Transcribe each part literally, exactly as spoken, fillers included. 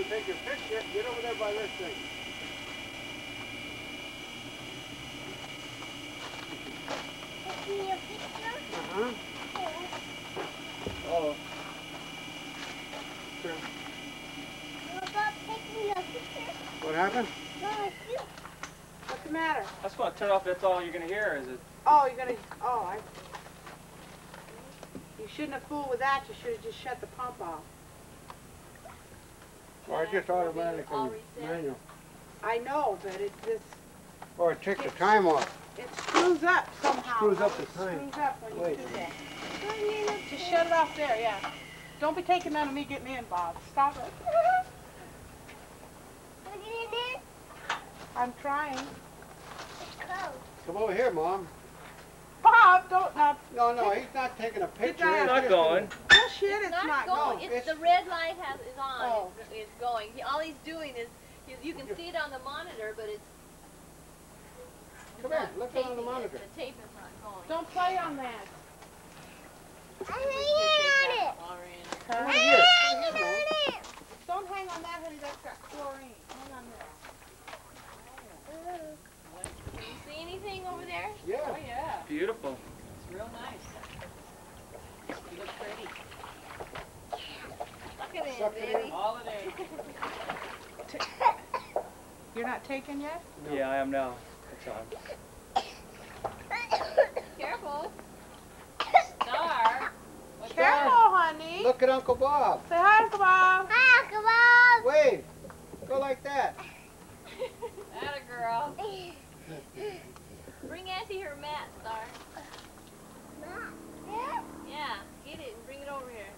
take your picture. Get over there by this thing. Taking your picture? Uh-huh. Oh. Sure. What about taking your picture? What happened? No, it's you. What's the matter? I just want to turn off. That's all you're gonna hear, is it? Oh, you're gonna. Oh, I. You shouldn't have fooled with that. You should have just shut the pump off. Or just automatically manual. I know, but it just Or it takes the time off. it screws up somehow. Screws up the time. Screws up when you Wait. do that. Just shut it off there, yeah. Don't be taking none of me getting in, Bob. Stop it. Put it in there. I'm trying. It's cold. Come over here, Mom. Bob, don't not. No, no, he's not taking a picture. down. He's Not just going. Bullshit, it's, It's not, not going. going. It's, It's- the red light has is on. Oh. It's, it's going. He, all he's doing is you, you can see it on the monitor, but it's. it's Come here, not look down on the taping it. monitor. The tape is not going. Don't play on that. I'm hanging on it. Huh? Over here. I'm hanging on it. Don't hang on that, honey. That's got chlorine. Hang on there. Can you see anything over there? Yeah. Oh yeah, Beautiful. it's real nice. You look pretty. Suck it in, Suck it in. baby. All the day. You're not taking yet? No. Yeah, I am now. That's on. Careful. Star. What's Careful, honey. Look at Uncle Bob. Say hi, Uncle Bob. Hi, come on. Wave. Go like that. that a girl? Bring Auntie her mat, Star. Yeah? Yeah, get it and bring it over here.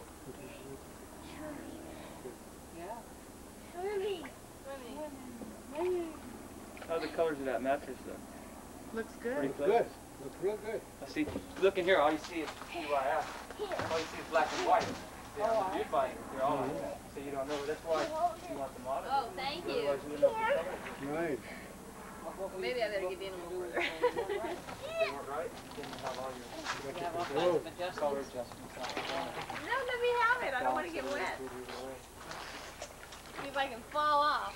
Swimming. Swimming. How are the colors of that mattress, though? Looks Pretty good. close. Good. Looks real good. I see. Look in here. All you see is T Y F. All you see is black and white. Yeah, Oh, you'd buy it. They're all like that. So you don't know. That's why you want the model. Oh, thank you. Otherwise, you wouldn't know the colors. Right. Maybe I better get in a little further. If they weren't right, then you have all your Oh, color adjustments on the corner. No, let me have it. I don't want to get wet. See if I can fall off.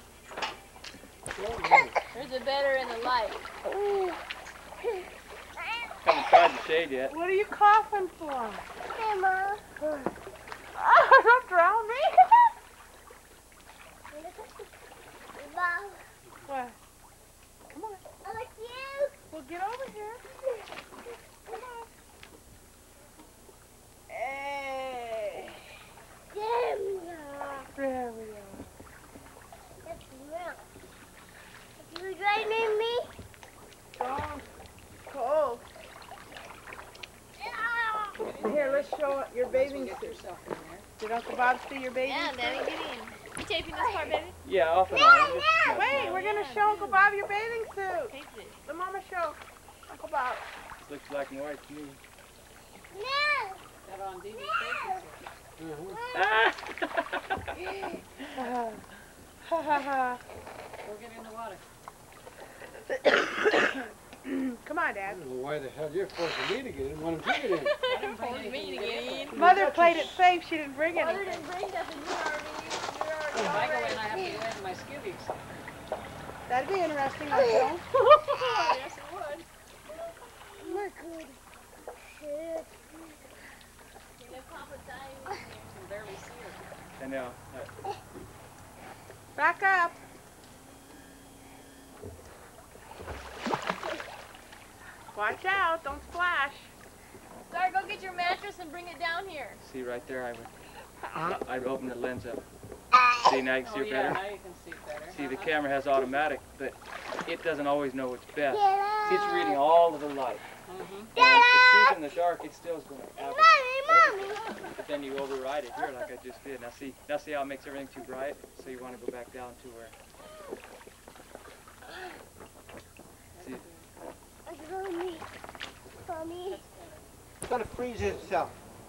There's a better in the light. Haven't tried the shade yet. What are you coughing for? Hey, Mom. Oh, don't drown me. Mom. What? Come on. I like you. Well, get over here. Come on. Hey. There we are. There we are. That's real. You driving me? Don't. Cold. Here, let's show your bathing suit. Did Uncle Bob see your bathing Yeah, suit? Daddy, get in. You taping this part, baby? Yeah, off and on. Just- Wait, we're gonna show Uncle Bob your bathing suit. Tape it. The mama show Uncle Bob. Looks black and white to me. No. That on D V Uh-huh. Ah! Ha ha ha. Go get in the water. Come on, I Dad. don't know why the hell you're forcing me to get in when I'm taking it in. I didn't bring Told me anything to to get get in. Mother played it safe. She didn't bring Mother anything. didn't bring nothing. You already, you already If I go already. in, I have to go into my skivvies. That'd be interesting, I feel. Yes, it would. Look good. Shit. Let Papa die in You can barely see it. I know. Uh, Back up. Watch out. Don't splash. Star, go get your mattress and bring it down here. See right there, I would. I'd open the lens up. See now you can see Oh, it yeah, better. now you can see it better. See the Uh-huh. camera has automatic, but it doesn't always know what's best. Get out. See, it's reading all of the light. Mhm. And if it's deep in the dark, it still is going to average. Mommy, mommy. But then you override it here like I just did. Now see, now see how it makes everything too bright? So you want to go back down to where. See, It's mommy. Mommy. It's gonna freeze itself.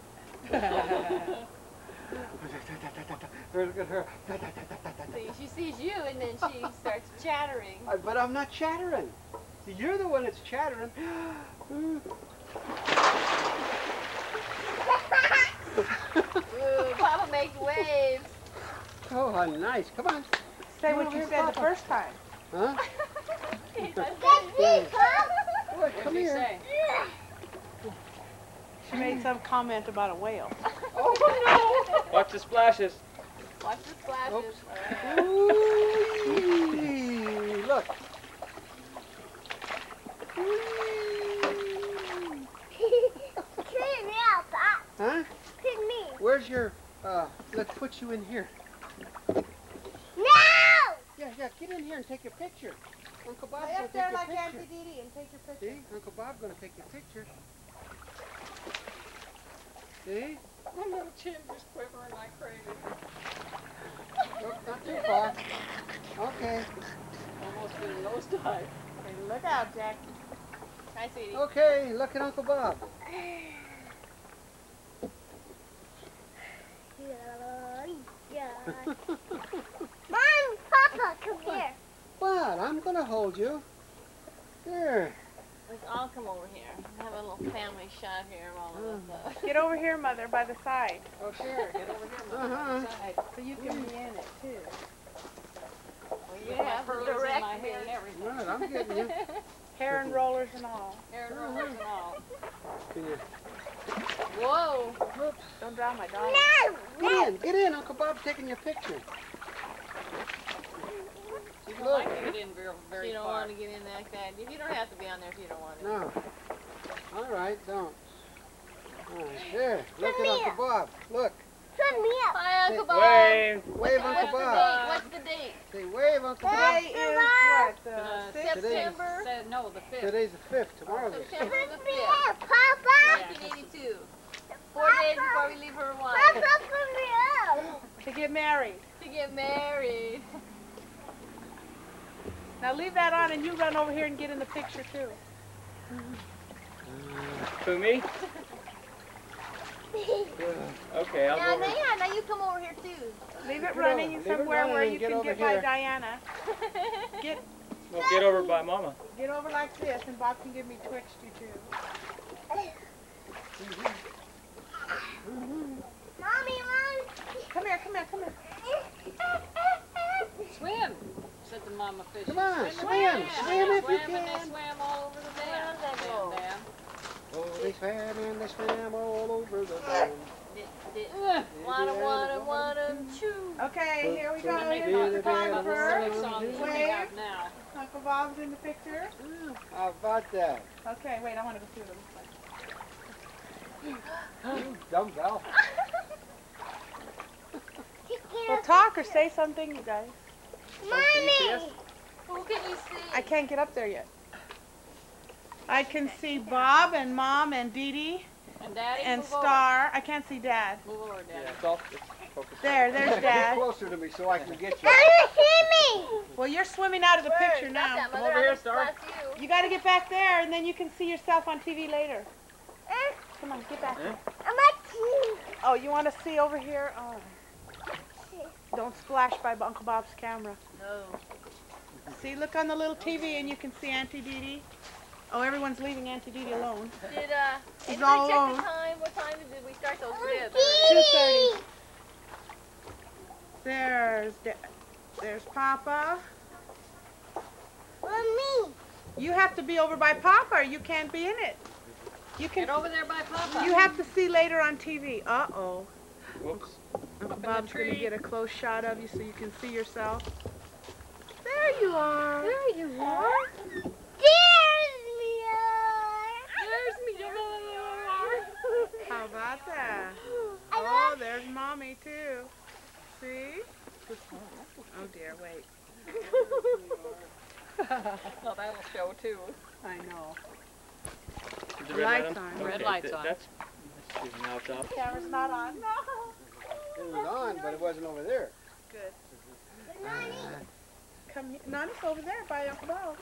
Look at her. See, she sees you and then she starts chattering. Uh, But I'm not chattering. You're the one that's chattering. Ooh, Papa makes waves. Oh, how nice. Come on. Say Come what over you here, said the Papa. first time. Huh? That's me, Pop. Look, What come did you here. say? She made some comment about a whale. Oh Watch the splashes. Watch the splashes. Oops. Ooh, look. Clean me out, Pop. Huh? Clean me. Where's your, uh, let's put you in here. No! Yeah, yeah, get in here and take your picture. Uncle Bob's Lay gonna up there take your like picture. Auntie Dee Dee and take your picture. See? Uncle Bob's gonna take your picture. See? no. My little chin just quivering like crazy. Nope, not too far. Okay. Almost did a nosedive. Okay, look out, Jack. Hi, sweetie. Okay, look at Uncle Bob. Mom, Papa, come here. What? I'm gonna hold you. There. Let's all come over here. Have a little family shot here of all of us. Uh, Get over here, Mother, by the side, Oh, sure. Get over here, Mom. Uh-huh. Side. so you can be in it too. well, you With my have to curlers in direct my me. hair and everything. Right, I'm getting you. Hair and rollers and all. Hair and rollers and all. Can you? Whoa. Oops. Don't drown my dog. No! Get in, get in. Uncle Bob's taking your picture. You don't Look. like to get in very, very You don't far. want to get in like that. You don't have to be on there if you don't want to. No. All right, don't. All right, there. Look Come at Uncle here. Bob. Look. Turn me up. Hi, Uncle Bob. Wave. Wave What's Uncle the Bob. date? What's the date? Say wave Uncle Bob. Today is what? The Uh, sixth? September. Said, no, the fifth. Today's the fifth. Tomorrow's the sixth. September the Turn me fifth, up, Papa. nineteen eighty-two. Four days before we leave her Hawaii Papa, turn me up. To get married. to get married. Now leave that on and you run over here and get in the picture too. Who, me? Okay, I'll Now, go over. yeah, now you come over here too. Leave it Get running over- leave it somewhere running where and you get can over get by here. Diana. Get Well, get over by Mama. get over like this and Bob can give me twitched you too. Mommy, Mom. Come here, come here, come here. Swim, said the mama fish. Come on, Swim, swim, swim if you swam, and they can. swam all over the dam. Where does that go? Dam, dam. Oh, they swam and they swam all over the dam. Ugh. Wanna, wanna, wanna, choo. Okay, here we go. Somebody Here's did the it, photographer. Silly song that we Wave. have now. Uncle Bob's in the picture. How about that? Okay, wait, I want to go see what it looks like. You dumbbell. Well, talk or say something, you guys. Can you see us? Who can you see? I can't get up there yet. I can see Bob and Mom and Dee Dee And Daddy, and move over. Star. I can't see Dad. Move over, Daddy. Yeah, it's all it's focused. There, there's Get Dad. closer to me so I can get you. Can you see me? Well, you're swimming out of the Where? picture Got now. that, Come Mother. over I here, just Star. bless you. You got to get back there, and then you can see yourself on T V later. Uh, Come on, get back Eh? there. I'm a team. Oh, you want to see over here? Oh. Don't splash by Uncle Bob's camera. No. See, look on the little T V, and you can see Auntie Dee Dee. Oh, everyone's leaving Auntie Dee Dee alone. Did uh, He's anybody all check alone. the time? What time did we start those grids? two thirty. There's Da- there's Papa. Mommy. You have to be over by Papa, or you can't be in it. You can. Get over there by Papa. You have to see later on T V. Uh oh. Whoops. Uncle in the Bob's gonna tree. get a close shot of you so you can see yourself. There you are. There you are. There's me. There's me. How about that? I Oh, love there's Mommy too. See? Oh dear, wait. Well, that'll show too. I know. Is the The red light's light on. Red Okay, light's th- on. That's, that's even now it's off. Camera's not on. It was on, but it wasn't over there. Good. Nani. Come here. Nana's over there by Uncle Bob.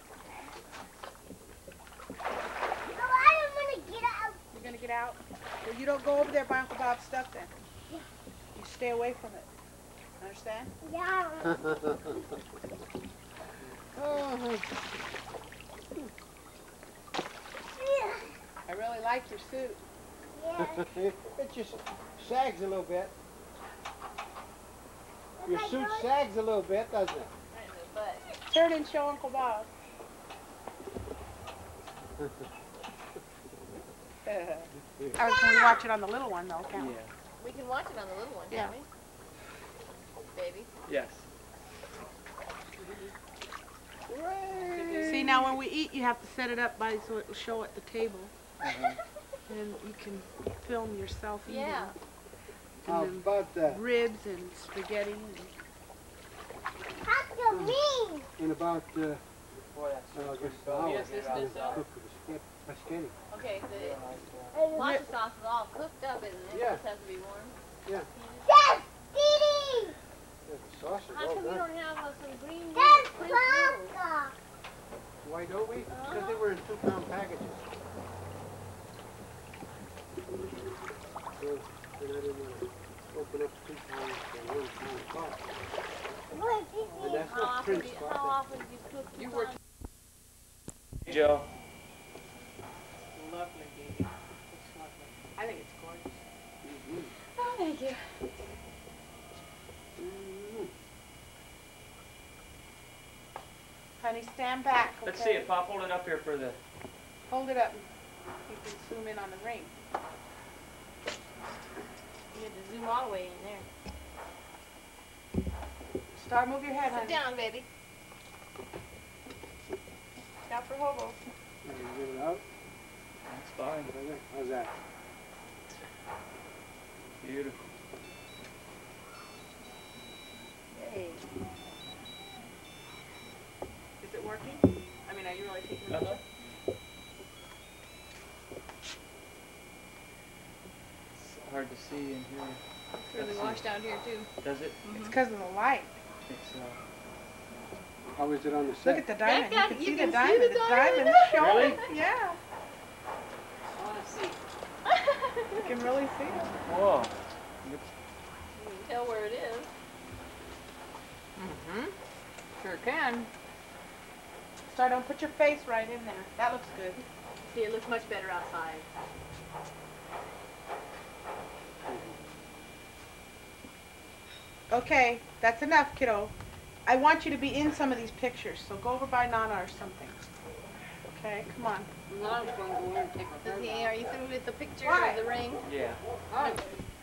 No, I don't want to get out. You're gonna get out? Well, you don't go over there by Uncle Bob's stuff then. You stay away from it. Understand? Yeah. Oh, I really like your suit. Yeah. it just sags a little bit. Your suit sags a little bit, doesn't it? Right in the butt. Turn and show Uncle Bob. Or can we watch it on the little one though, can't we? Yeah. We can watch it on the little one, Yeah. can't we? Baby. Yes. See, now when we eat, you have to set it up by so it will show at the table, Uh-huh. and you can film yourself eating. Yeah. How And then about that? ribs and spaghetti. And How to me? In about, uh, Boy, that's uh, I guess so an hour. Yes, this I'll is, uh, cook the spag- the spaghetti. Okay, the Uh, pasta sauce is all cooked up, isn't it? Yeah. It just has to be warm. That's Didi! Yeah, the sauce is How all come you done. don't have uh, some green That's French noodles? Papa! Why don't we? Because they were in two-pound packages. So, then I didn't want to open up two pounds for one pound pot. What is And it? that's How not often, do Prince you, how pot. often do you cook the You were sauce? Hey, Joe. lovely, baby. It's lovely. I think it's gorgeous. Oh, thank you. Mm. Honey, stand back. Okay? Let's see it, Pop. Hold it up here for the. Hold it up. You can zoom in on the ring. You have to zoom all the way in there. Start, move your head, Sit honey. down, baby. Now for hobo. Can you get it out? That's fine. How's that? Beautiful. Hey. Is it working? I mean, are you really taking a Uh-huh. picture? It's hard to see in here. It's really Let's see. washed out here, too. Does it? It's because of the light. It's uh. How is it on the set? Look at the diamond. God, you can you see can the see diamond. the The diamond. diamond is showing. Really? Yeah. I want to see. You can really see it. Whoa. You can tell where it is. Mm-hmm. Sure can. Start, don't put your face right in there. That looks good. See, it looks much better outside. Okay, that's enough, kiddo. I want you to be in some of these pictures, so go over by Nana or something. Okay, come on. Mom's going to go in and take my Does he, hair are you through with the picture Why? of the ring? Yeah. off.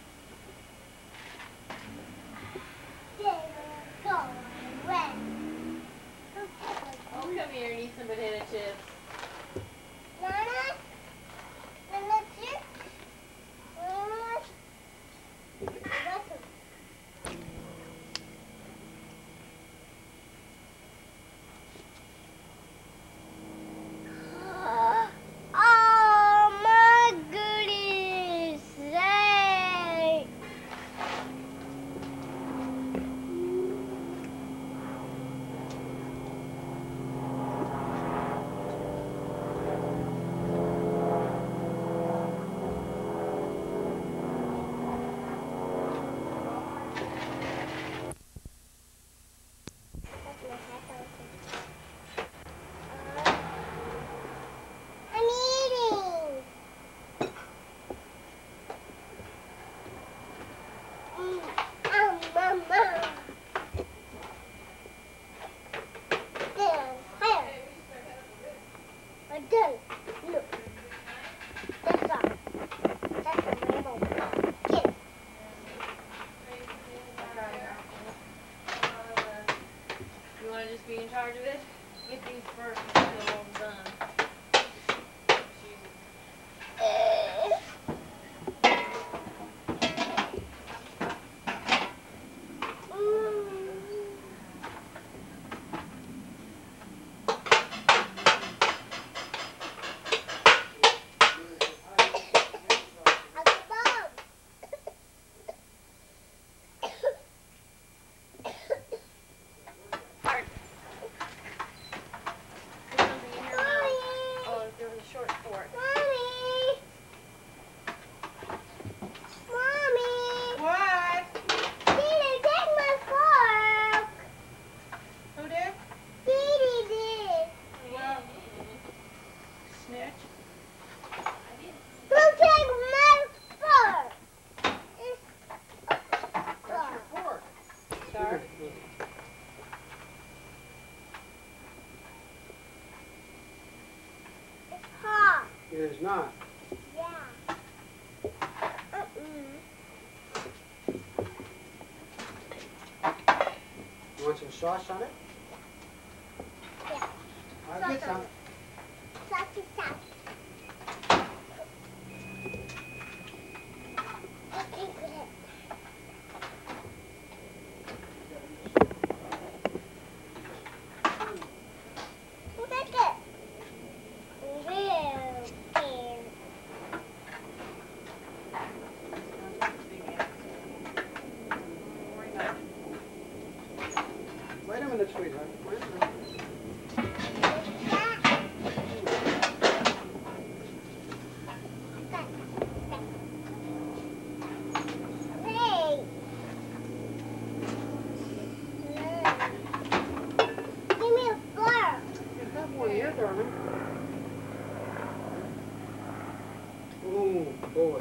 They will go when? Oh, come here and eat some potato chips. Nana? Nana chips? Nana? That's a- Oh my goodness! Hey! sauce on it? Yeah. I'll Sauce get some. on it. Sauce is sauce. Okay, good. Look at it. Real big. Wait a minute, sweetheart. Wait a minute. Hey. Give me a fork. You have one here, darling. Oh, boy.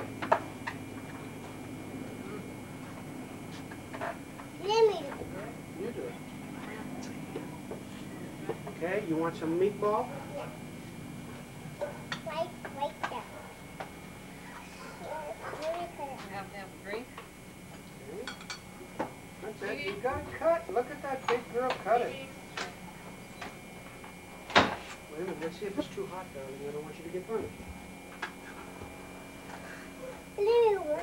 Give me. You do it. Okay, you want some meatball? Right, right there. Let me put it. You have to have a drink. Okay. That's it. You got it cut. Look at that big girl cut it. Wait a minute. Let's see if it's too hot, darling. I don't want you to get burned. Let me watch.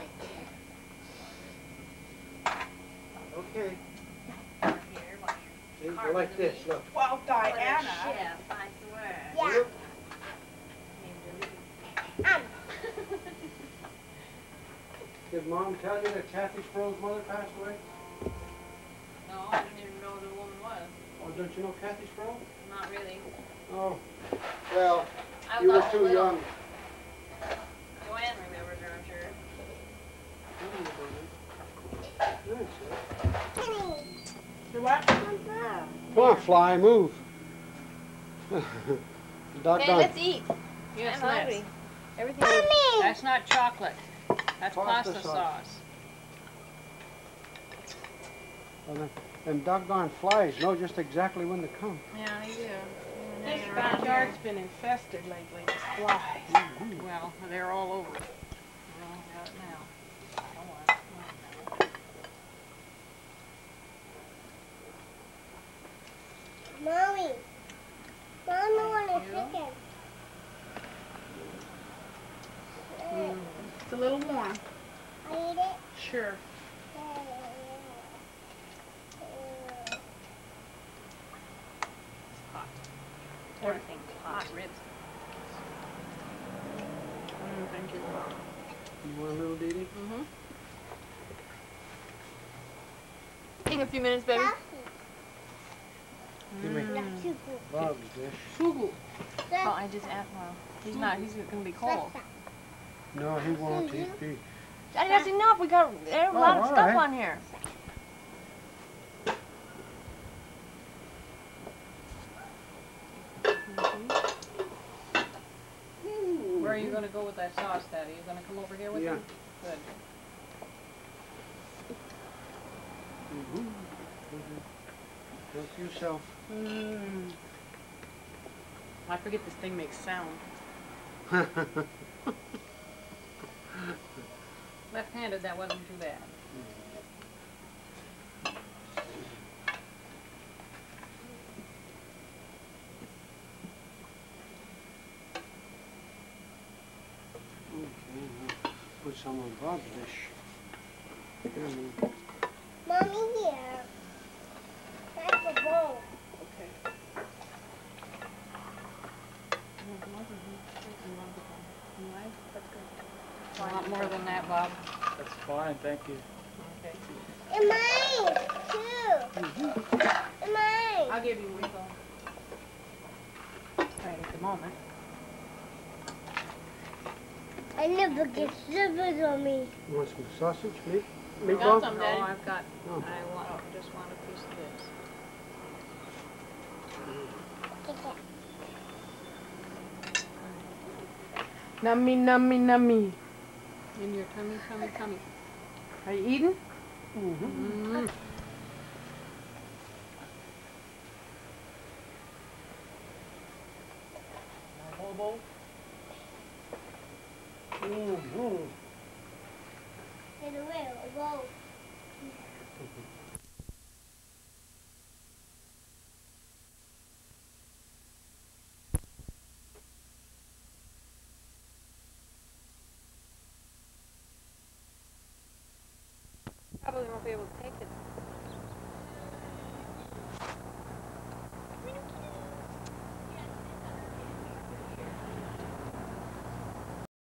Okay. Here, watch. See, go like this. Look. Well, Diana. Chef, I swear. Yeah. Um. Did Mom tell you that Kathy Sproul's mother passed away? No, I didn't even know who the woman was. Oh, don't you know Kathy Sproul? Not really. Oh. Well, I you were was too little. young. Joanne remembers her, I'm sure. Do what? Come on, fly, move. Okay, Doggone. let's eat. Yes, I'm let's. hungry. Everything. Mommy. That's not chocolate. That's Pasta pasta, sauce. sauce. Well, them- Them doggone flies know just exactly when to come. Yeah, you do. This backyard's been infested lately with flies. Well, they're all over. We're all got it now. Come on, come on. Mommy. Mommy want a Thank you. chicken. Mm. It's a little warm. I eat it. Sure. Everything's hot ribs. Mm, thank you. You want a little Dee Dee? Mm-hmm. Take a few minutes, baby. Give me Mm. Bob's dish. Fugu. Oh, I just asked. Well, he's not. He's gonna be cold. No, he won't. He, he, Daddy, that's enough. We got there's a Oh, lot of all stuff right. on here. Where are you going to go with that sauce, Daddy? You going to come over here with Yeah. me? Good. Mhm. Help yourself. Mm. I forget this thing makes sound. Left-handed, that wasn't too bad. Okay, we'll put some on Bob's dish. Here, Lou. Mommy here. That's a bowl. Okay. A lot more than that, Bob. That's fine, thank you. Okay. And mine, too. And mine. I'll give you one. Right at the moment. I never get slivers on me. You want some sausage, meat, Got meatball? some, Daddy? No, I've got, Oh. I want, just want a piece of this. Nummy, nummy, nummy. In your tummy, tummy, tummy. Are you eating? Mm-hmm. Mm. Whole bowl? Mm-hmm. In the way, a bowl. probably won't be able to take it.